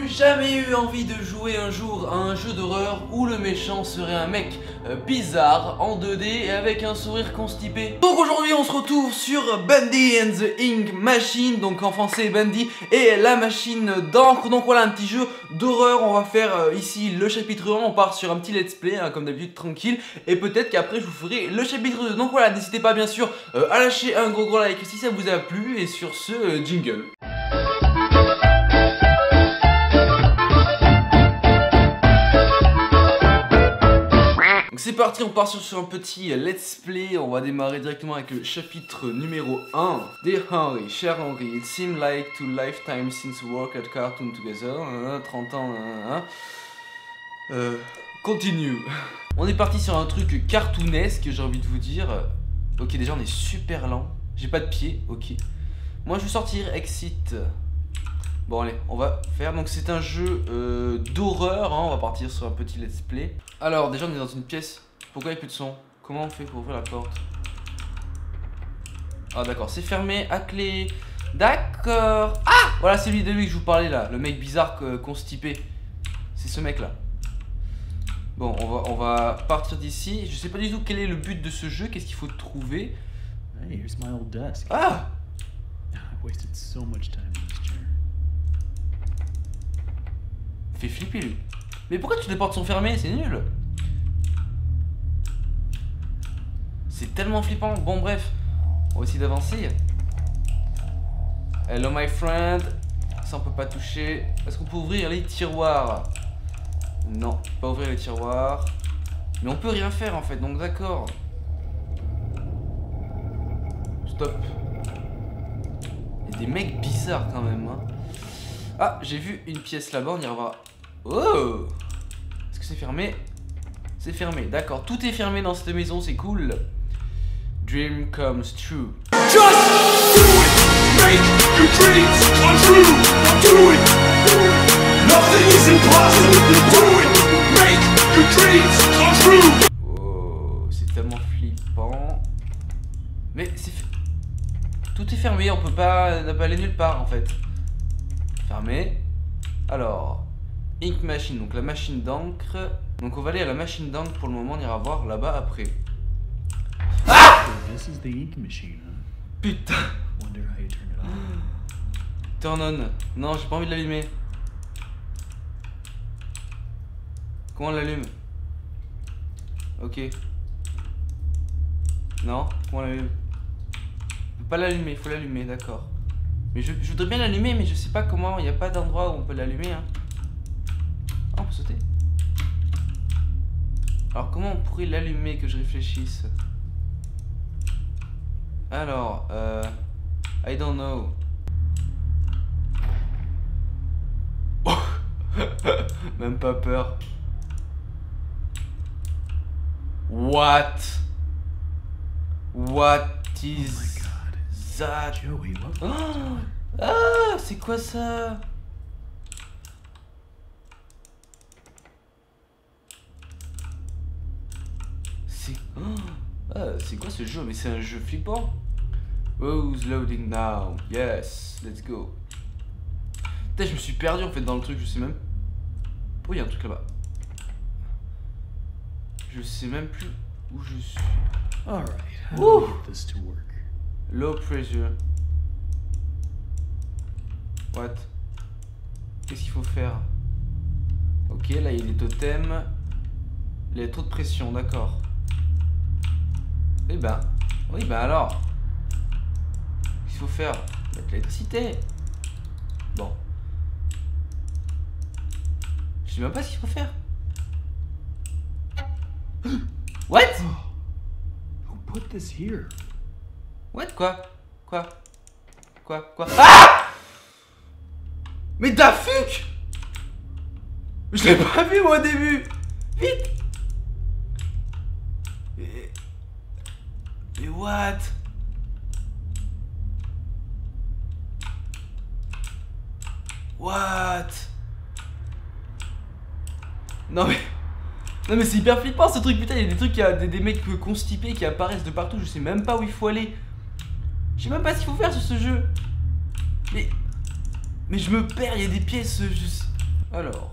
N'avez-vous jamais eu envie de jouer un jour à un jeu d'horreur où le méchant serait un mec bizarre en 2D et avec un sourire constipé? Donc aujourd'hui on se retrouve sur Bundy and the Ink Machine, donc en français Bundy et la machine d'encre. Donc voilà, un petit jeu d'horreur. On va faire ici le chapitre 1, on part sur un petit let's play hein, comme d'habitude, tranquille, et peut-être qu'après je vous ferai le chapitre 2. Donc voilà, n'hésitez pas bien sûr à lâcher un gros like si ça vous a plu, et sur ce, jingle. C'est parti, on part sur un petit let's play. On va démarrer directement avec le chapitre numéro 1. Dear Henry, cher Henry, it seemed like two lifetimes since we worked at Cartoon together. 30 ans, continue. On est parti sur un truc cartoonesque, j'ai envie de vous dire. Ok, déjà on est super lent. J'ai pas de pied, ok. Moi je vais sortir, exit. Bon allez, on va faire, donc c'est un jeu d'horreur, hein. On va partir sur un petit let's play. Alors déjà on est dans une pièce, pourquoi il n'y a plus de son? Comment on fait pour ouvrir la porte? Ah d'accord, c'est fermé à clé. D'accord. Ah voilà, c'est lui de lui que je vous parlais là, le mec bizarre constipé. C'est ce mec là. Bon, on va partir d'ici. Je sais pas du tout quel est le but de ce jeu, qu'est-ce qu'il faut trouver. Hey, here's my old desk. Ah, I wasted so much time in this chair. fait flipper lui. Mais pourquoi toutes les portes sont fermées? C'est nul. C'est tellement flippant. Bon bref, on va essayer d'avancer. Hello my friend. Ça on peut pas toucher. Est-ce qu'on peut ouvrir les tiroirs? Non, pas ouvrir les tiroirs. Mais on peut rien faire en fait, donc d'accord. Stop. Il y a des mecs bizarres quand même hein. Ah, j'ai vu une pièce là-bas, on ira voir. Oh! Est-ce que c'est fermé? C'est fermé, d'accord. Tout est fermé dans cette maison, c'est cool. Dream comes true. Just do it! Make your dreams come true! Do it! Nothing is impossible! Do it! Make your dreams come true! Oh, c'est tellement flippant. Mais c'est... Tout est fermé, on peut pas aller nulle part en fait. Fermé. Alors, Ink Machine, donc la machine d'encre. Donc on va aller à la machine d'encre pour le moment, on ira voir là-bas après. Ah! So this is the ink machine, huh? Putain. Wonder how you turn it on. Turn on. Non, j'ai pas envie de l'allumer. Comment on l'allume? Ok. Non, comment on l'allume? On peut pas l'allumer, il faut l'allumer, d'accord. Mais je voudrais bien l'allumer, mais je sais pas comment, il n'y a pas d'endroit où on peut l'allumer hein. Ah, on peut sauter. Alors comment on pourrait l'allumer, que je réfléchisse? Alors, I don't know. Oh même pas peur. What is that? Joey, what was Oh ah, c'est quoi ça? C'est c'est quoi ce jeu? Mais c'est un jeu flippant. Who's loading now? Yes, let's go. Putain, je me suis perdu en fait dans le truc, je sais même. Oh, il y a un truc là-bas. Je sais même plus où je suis. Alright, how do I get this to work? Low pressure. What? Qu'est-ce qu'il faut faire? Ok, là il y a des totems. Il y a trop de pression, d'accord. Eh ben, oui, ben alors. Qu'est-ce qu'il faut faire? Mettre l'électricité. Bon. Je sais même pas ce qu'il faut faire. What? Who put this here? What? Quoi? Ah! Mais Dafuk! Je l'ai pas vu moi au début! Vite! Mais what? What? Non mais c'est hyper flippant ce truc, putain, il y a des trucs, il y a des mecs constipés qui apparaissent de partout, je sais même pas où il faut aller. Je sais même pas ce qu'il faut faire sur ce jeu. Mais je me perds, il y a des pièces. Alors.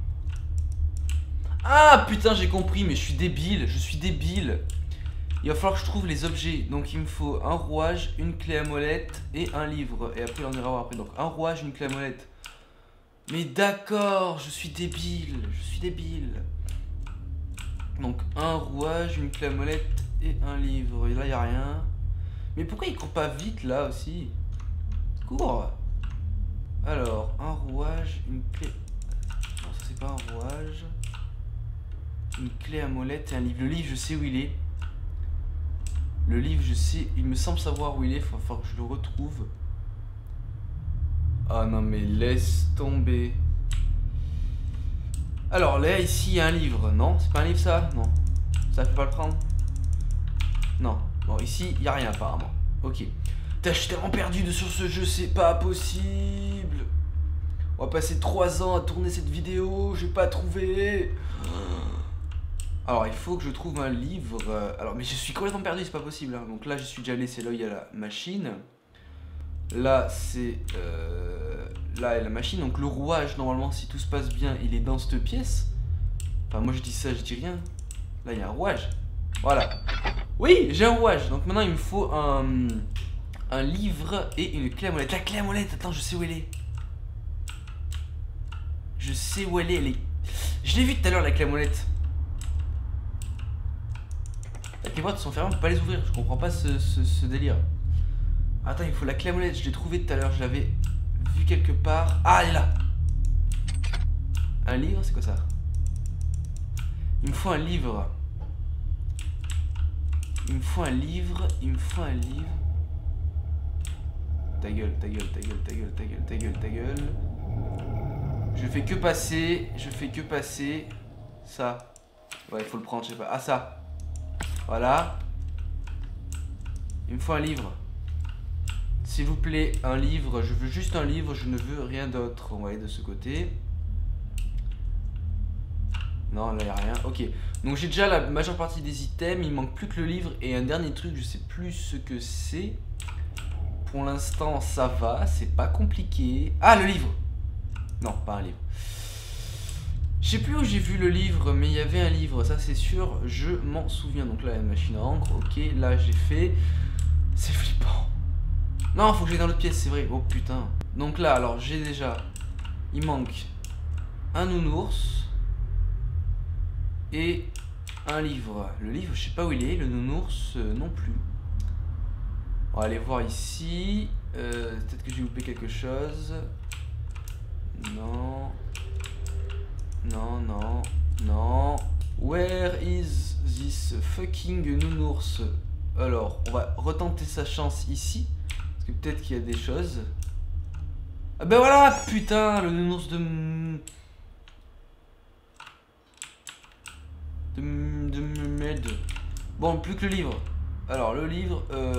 Ah putain, j'ai compris, mais je suis débile, Il va falloir que je trouve les objets. Donc il me faut un rouage, une clé à molette et un livre. Et après on ira voir après. Donc un rouage, une clé à molette. Mais d'accord, je suis débile. Donc un rouage, une clé à molette et un livre. Et là il n'y a rien. Mais pourquoi il court pas vite là aussi? Cours. Alors, un rouage, une clé... Non, ça c'est pas un rouage. Une clé à molette et un livre. Le livre, je sais où il est. Le livre, je sais... Il me semble savoir où il est. Il va falloir que je le retrouve. Ah non, mais laisse tomber. Alors, là, ici, il y a un livre. Non, c'est pas un livre, ça? Non. Ça peut pas le prendre? Non. Bon, ici, il n'y a rien, apparemment. Ok. Putain, je suis tellement perdu sur ce jeu, c'est pas possible. On va passer 3 ans à tourner cette vidéo, je vais pas trouver. Alors, il faut que je trouve un livre. Alors, mais je suis complètement perdu, c'est pas possible. Hein. Donc là, je suis déjà laissé l'œil à la machine. Là, c'est... Là, est la machine. Donc le rouage, normalement, si tout se passe bien, il est dans cette pièce. Enfin, moi, je dis ça, je dis rien. Là, il y a un rouage. Voilà. Oui, j'ai un rouage. Donc maintenant, il me faut un livre et une clé à molette. La clé à molette, attends, je sais où elle est. Je sais où elle est. Je l'ai vu tout à l'heure, la clé à molette. Les boîtes sont fermées, on peut pas les ouvrir. Je comprends pas ce délire. Attends, il faut la clé à molette. Je l'ai trouvée tout à l'heure. Je l'avais vue quelque part. Ah, elle est là. Un livre, c'est quoi ça? Il me faut un livre. Il me faut un livre. Ta gueule. Je fais que passer. Ça. Ouais, il faut le prendre, je sais pas. Ah, ça. Voilà. Il me faut un livre. S'il vous plaît, un livre. Je veux juste un livre, je ne veux rien d'autre. On va aller de ce côté. Non, là, il n'y a rien. Ok. Donc, j'ai déjà la majeure partie des items. Il manque plus que le livre. Et un dernier truc, je sais plus ce que c'est. Pour l'instant, ça va. C'est pas compliqué. Ah, le livre. Non, pas un livre. Je sais plus où j'ai vu le livre, mais il y avait un livre. Ça, c'est sûr. Je m'en souviens. Donc là, il y a une machine à encre. Ok, là, j'ai fait. C'est flippant. Non, faut que j'aille dans l'autre pièce, c'est vrai. Oh putain. Donc là, alors, j'ai déjà... Il manque un nounours et un livre. Le livre, je sais pas où il est. Le nounours, non plus. On va aller voir ici. Peut-être que j'ai loupé quelque chose. Non. Non. Where is this fucking nounours? Alors, on va retenter sa chance ici. Parce que peut-être qu'il y a des choses. Ah ben voilà, putain, le nounours de Med. Bon, plus que le livre. Alors, le livre,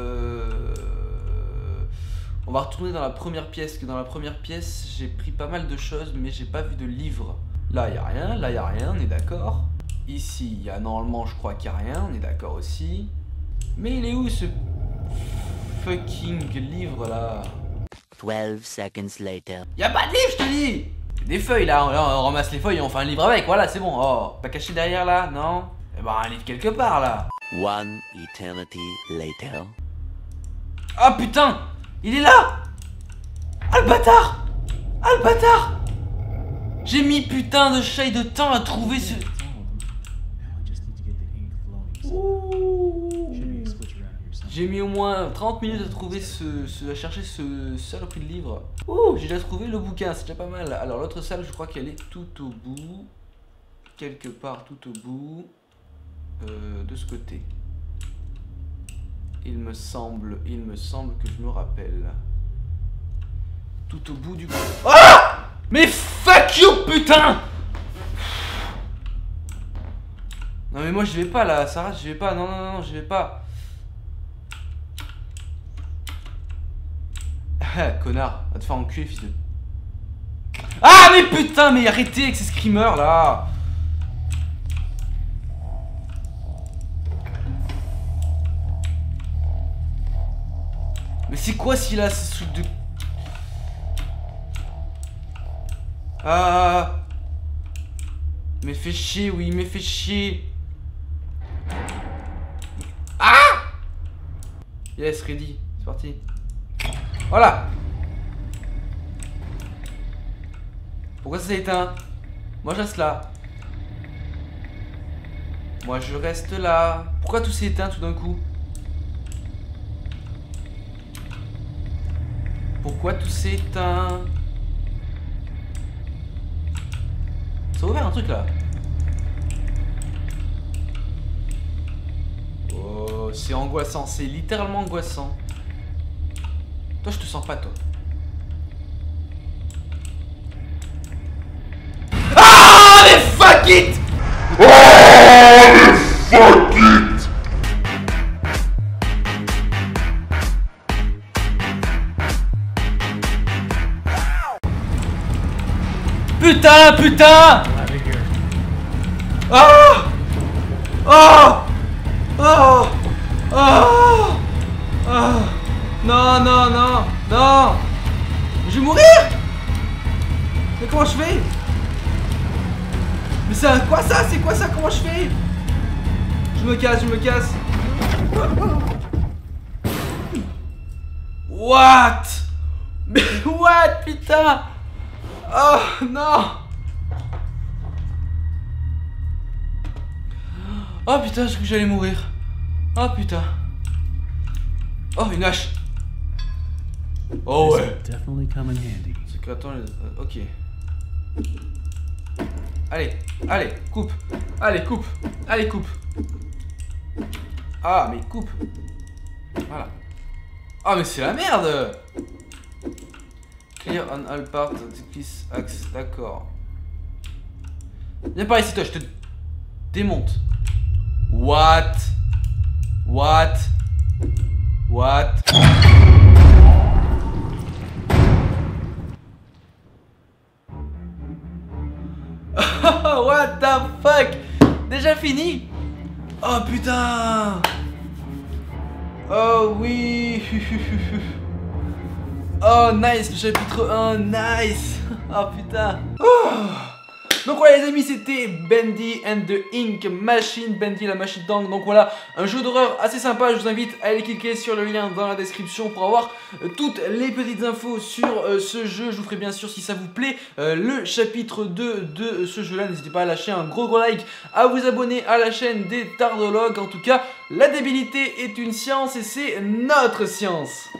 on va retourner dans la première pièce. Que dans la première pièce, j'ai pris pas mal de choses, mais j'ai pas vu de livre. Là, il n'y a rien. Là, il n'y a rien, on est d'accord. Ici, il y a normalement, je crois qu'il n'y a rien. On est d'accord aussi. Mais il est où ce fucking livre là? 12 seconds later. Y a pas de livre, je te dis! Des feuilles là, on ramasse les feuilles et on fait un livre avec, voilà, c'est bon. Oh, pas caché derrière là, non? Eh ben, un livre quelque part là. One eternity later. Ah putain! Il est là! Ah le bâtard! Ah le bâtard! J'ai mis putain de chai de temps à trouver ce... J'ai mis au moins 30 minutes à trouver à chercher ce saloperie de livre. Ouh, j'ai déjà trouvé le bouquin, c'est déjà pas mal. Alors l'autre salle, je crois qu'elle est tout au bout. Quelque part tout au bout. De ce côté. Il me semble que je me rappelle. Tout au bout du... Ah! Mais fuck you, putain! Non mais moi je vais pas là, Sarah, je vais pas, non, je vais pas. Connard, va te faire enculer, fils de... Ah mais putain, mais arrêtez avec ces screamers là. Mais c'est quoi si là, ce truc de... Ah. Mais fait chier, oui, mais fait chier. Ah! Yes, ready. C'est parti. Voilà. Pourquoi ça s'est éteint? Moi je reste là. Moi je reste là. Pourquoi tout s'est éteint tout d'un coup? Pourquoi tout s'est éteint? Ça a ouvert un truc là. Oh, c'est angoissant, c'est littéralement angoissant. Toi je te sens pas toi. Ah mais fuck it! Fuck it! Putain, putain! Out of here. Oh! Oh! Oh! Oh! Oh! Non, non, non, non! Je vais mourir! Mais comment je fais? Mais c'est quoi ça? C'est quoi ça? Comment je fais? Je me casse, je me casse. What? Mais what, putain? Oh non! Oh putain, je crois que j'allais mourir. Oh putain. Oh, une hache. Oh This ouais. will definitely come in handy. C'est que attends, ok. Allez, allez, coupe. Allez, coupe. Allez, coupe. Ah, mais coupe. Voilà. Ah, mais c'est la merde. Clear on all parts of the piece axe. D'accord. Viens par ici, toi, je te démonte. What? What? What? What the fuck? Déjà fini? Oh putain! Oh oui! Oh nice, le chapitre 1, nice! Oh putain! Oh. Donc voilà les amis, c'était Bendy and the Ink Machine, Bendy la machine d'encre. Donc voilà, un jeu d'horreur assez sympa. Je vous invite à aller cliquer sur le lien dans la description pour avoir toutes les petites infos sur ce jeu. Je vous ferai bien sûr, si ça vous plaît, le chapitre 2 de ce jeu là. N'hésitez pas à lâcher un gros like, à vous abonner à la chaîne des Tardologues. En tout cas, la débilité est une science et c'est notre science.